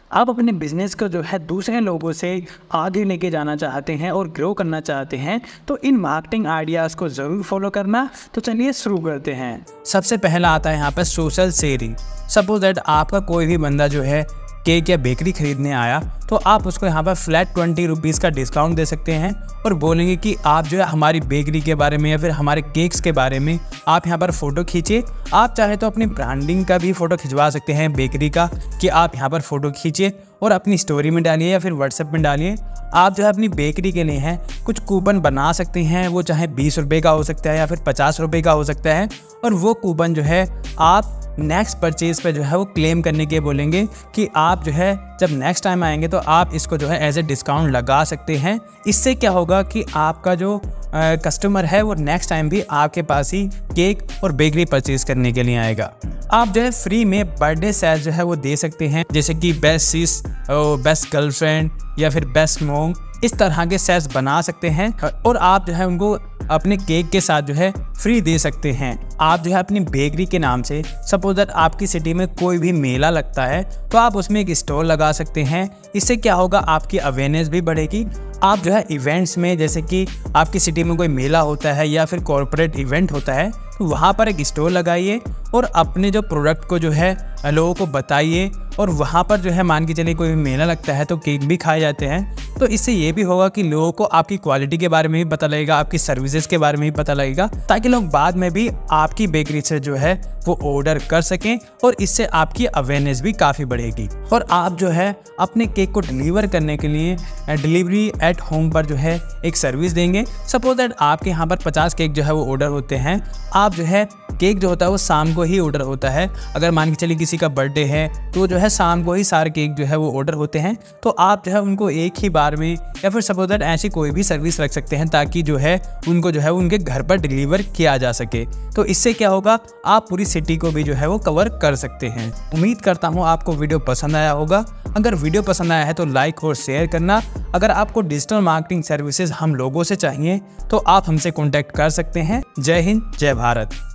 आप अपने बिजनेस को जो है दूसरे लोगों से आगे लेके जाना चाहते हैं और ग्रो करना चाहते हैं तो इन मार्केटिंग आइडियाज़ को ज़रूर फॉलो करना। तो चलिए शुरू करते हैं। सबसे पहला आता है यहाँ पर सोशल शेयरिंग। सपोज दैट आपका कोई भी बंदा जो है केक या बेकरी खरीदने आया तो आप उसको यहाँ पर फ्लैट 20 रुपीज़ का डिस्काउंट दे सकते हैं और बोलेंगे कि आप जो है हमारी बेकरी के बारे में या फिर हमारे केक्स के बारे में आप यहाँ पर फ़ोटो खींचिए। आप चाहे तो अपनी ब्रांडिंग का भी फ़ोटो खिंचवा सकते हैं बेकरी का, कि आप यहाँ पर फ़ोटो खींचिए और अपनी स्टोरी में डालिए या फिर व्हाट्सएप में डालिए। आप जो है अपनी बेकरी के लिए हैं कुछ कूपन बना सकते हैं, वो चाहे 20 रुपये का हो सकता है या फिर 50 रुपये का हो सकता है, और वो कूपन जो है आप नेक्स्ट परचेज़ पे जो है वो क्लेम करने के बोलेंगे कि आप जो है जब नेक्स्ट टाइम आएंगे तो आप इसको जो है एज ए डिस्काउंट लगा सकते हैं। इससे क्या होगा कि आपका जो कस्टमर है वो नेक्स्ट टाइम भी आपके पास ही केक और बेकरी परचेज़ करने के लिए आएगा। आप जो है फ्री में बर्थडे सेल्स जो है वो दे सकते हैं, जैसे कि बेस्ट सिस, बेस्ट गर्लफ्रेंड या फिर बेस्ट मॉम, इस तरह के सेल्स बना सकते हैं और आप जो है उनको अपने केक के साथ जो है फ्री दे सकते हैं। आप जो है अपनी बेकरी के नाम से, सपोज दैट आपकी सिटी में कोई भी मेला लगता है तो आप उसमें एक स्टॉल लगा सकते हैं। इससे क्या होगा, आपकी अवेयरनेस भी बढ़ेगी। आप जो है इवेंट्स में, जैसे कि आपकी सिटी में कोई मेला होता है या फिर कॉर्पोरेट इवेंट होता है, तो वहाँ पर एक स्टॉल लगाइए और अपने जो प्रोडक्ट को जो है लोगों को बताइए। और वहाँ पर जो है मान के चलिए कोई भी मेला लगता है तो केक भी खाए जाते हैं, तो इससे ये भी होगा कि लोगों को आपकी क्वालिटी के बारे में भी पता लगेगा, आपकी सर्विसेज के बारे में भी पता लगेगा, ताकि लोग बाद में भी आपकी बेकरी से जो है वो ऑर्डर कर सकें और इससे आपकी अवेयरनेस भी काफ़ी बढ़ेगी। और आप जो है अपने केक को डिलीवर करने के लिए डिलीवरी एट होम पर जो है एक सर्विस देंगे। सपोज दैट आपके यहाँ पर 50 केक जो है वो ऑर्डर होते हैं, आप जो है केक जो होता है वो शाम को ही ऑर्डर होता है। अगर मान के चलिए किसी का बर्थडे है तो जो है शाम को ही सारे केक जो है वो ऑर्डर होते हैं, तो आप जो है उनको एक ही बार में या फिर सपोज दैट ऐसी कोई भी सर्विस रख सकते हैं ताकि जो है उनको जो है उनके घर पर डिलीवर किया जा सके। तो इससे क्या होगा, आप पूरी सिटी को भी जो है वो कवर कर सकते हैं। उम्मीद करता हूँ आपको वीडियो पसंद आया होगा। अगर वीडियो पसंद आया है तो लाइक और शेयर करना। अगर आपको डिजिटल मार्केटिंग सर्विसेज हम लोगों से चाहिए तो आप हमसे कॉन्टैक्ट कर सकते हैं। जय हिंद, जय भारत।